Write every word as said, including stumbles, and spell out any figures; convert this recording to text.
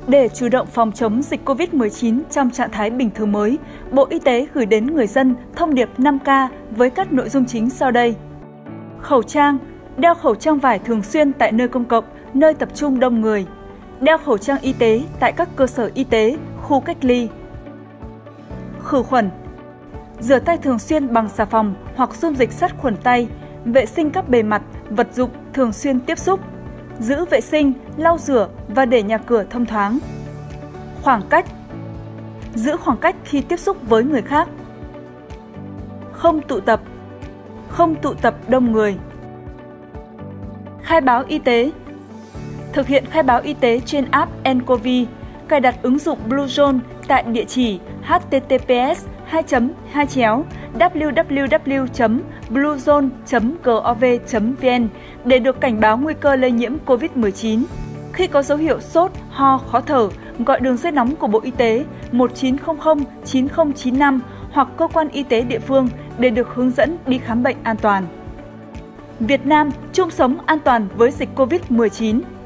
Để chủ động phòng chống dịch Covid mười chín trong trạng thái bình thường mới, Bộ Y tế gửi đến người dân thông điệp năm K với các nội dung chính sau đây. Khẩu trang, đeo khẩu trang vải thường xuyên tại nơi công cộng, nơi tập trung đông người. Đeo khẩu trang y tế tại các cơ sở y tế, khu cách ly. Khử khuẩn, rửa tay thường xuyên bằng xà phòng hoặc dung dịch sát khuẩn tay, vệ sinh các bề mặt, vật dụng thường xuyên tiếp xúc. Giữ vệ sinh, lau rửa và để nhà cửa thông thoáng. Khoảng cách, giữ khoảng cách khi tiếp xúc với người khác. Không tụ tập, không tụ tập đông người. Khai báo y tế, thực hiện khai báo y tế trên app nCoV, cài đặt ứng dụng Bluezone tại địa chỉ h t t p s hai chấm hai chéo w w w chấm bluezone chấm gov chấm v n để được cảnh báo nguy cơ lây nhiễm Covid mười chín. Khi có dấu hiệu sốt, ho, khó thở, gọi đường dây nóng của Bộ Y tế một chín không không chín không chín năm hoặc cơ quan y tế địa phương để được hướng dẫn đi khám bệnh an toàn. Việt Nam chung sống an toàn với dịch Covid mười chín.